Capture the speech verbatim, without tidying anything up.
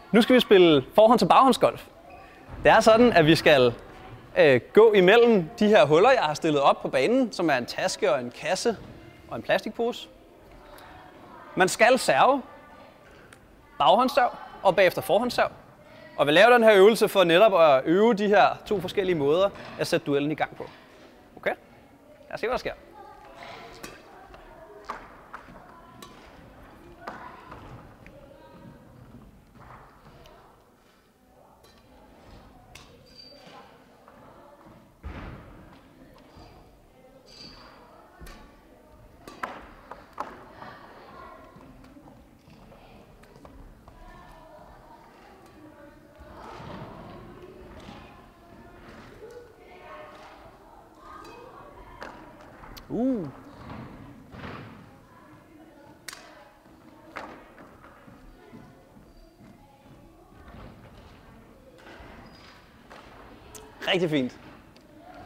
Nu skal vi spille forhånd til baghåndsgolf. Det er sådan, at vi skal øh, gå imellem de her huller, jeg har stillet op på banen, som er en taske og en kasse og en plastikpose. Man skal serve, baghåndsserv og bagefter forhåndsserv. Og vi laver den her øvelse for netop at øve de her to forskellige måder at sætte duellen i gang på. Okay? Lad os se, hvad der sker. Uh. Rigtig fint.